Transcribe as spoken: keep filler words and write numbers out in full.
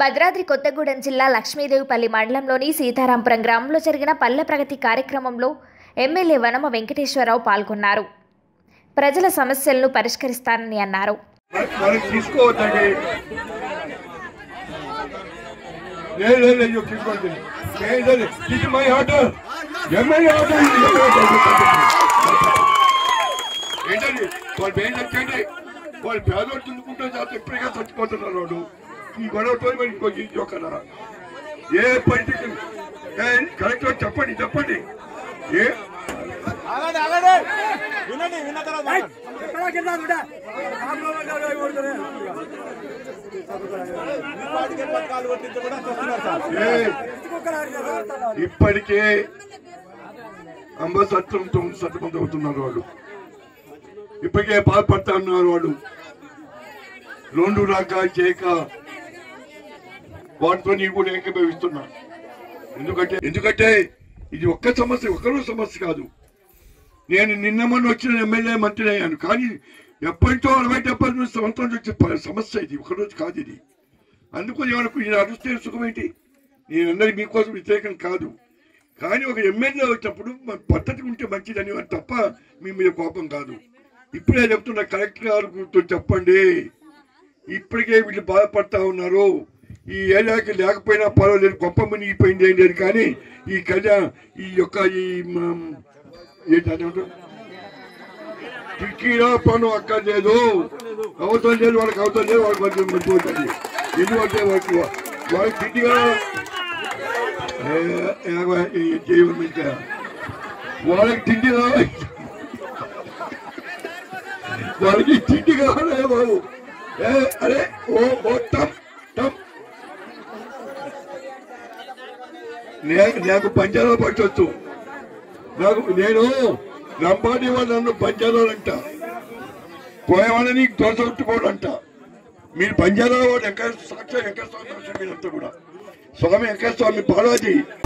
భద్రాద్రి కొత్తగూడెం జిల్లా లక్ష్మీదేవిపల్లి మండలంలోని సీతారాంపురం గ్రామంలో జరిగిన పల్లె ప్రగతి కార్యక్రమంలో ఎమ్మెల్యే వనమ వెంకటేశ్వరరావు పాల్గొన్నారు. ప్రజల సమస్యలను పరిష్కరిస్తానని అన్నారు. వాళ్ళు పేదోడు తిందుకుంటే జాత ఎప్పటికే చచ్చిపోతున్నారు. వాడు ఈ గొడవతో మరి ఇంకో ఇంకొకరా ఏ పరిస్థితి కలెక్టర్ చెప్పండి చెప్పండి ఏ ఇప్పటికే అంబసత్వంతో సతమతం అవుతున్నారు. వాళ్ళు ఇప్పటికే బాధపడతా ఉన్నారు. వాళ్ళు రెండు రకాలు చేయక వాటితో నీకు కూడా ఏకీభవిస్తున్నా. ఎందుకంటే ఎందుకంటే ఇది ఒక్క సమస్య ఒక్కరో సమస్య కాదు. నేను నిన్న మొన్న వచ్చిన ఎమ్మెల్యే మంత్రి అయ్యాను, కానీ ఎప్పటితో అరవై డెబ్బై నుంచి సంవత్సరం వచ్చే సమస్య ఇది, ఒకరోజు కాదు ఇది. అందుకని ఎవరికి నేను అరుస్తే సుఖమేంటి? నేను అందరి మీకోసం వ్యతిరేకం కాదు, కానీ ఒక ఎమ్మెల్యే వచ్చినప్పుడు పద్ధతి ఉంటే మంచిదని తప్ప మీ మీద కోపం కాదు. ఇప్పుడే చెప్తున్నా, కలెక్టర్ గారు చెప్పండి. ఇప్పటికే వీళ్ళు బాధపడతా ఉన్నారు. ఈ ఏరియాకి లేకపోయినా పర్వాలేదు, గొప్ప మునిగిపోయింది ఏం లేదు, కానీ ఈ కళ్యాణ్ ఈ యొక్క ఈ ఏంటంటే కిటికీలో పను అక్కర్లేదు, అవసరం లేదు, వాళ్ళకి అవసరం లేదు, వాళ్ళకి మంచి మంచి ఉంటుంది. ఎందుకంటే వాళ్ళకి వాళ్ళకి కిటికీగా వాళ్ళకి తిండి వాళ్ళకి తిండి కావాలే బాబు. అరే ఓ మొత్తం నాకు పంచాలో పట్టొచ్చు. నాకు నేను రంపాడి వాళ్ళు నన్ను పంచాలంట, పోయేవాళ్ళని దోసగొట్టుకోవాలంట. మీరు పంచాలో వాడు వెంకట సాక్షి వెంకటస్వామి మీరంతా కూడా స్వామి వెంకటస్వామి బాలాజీ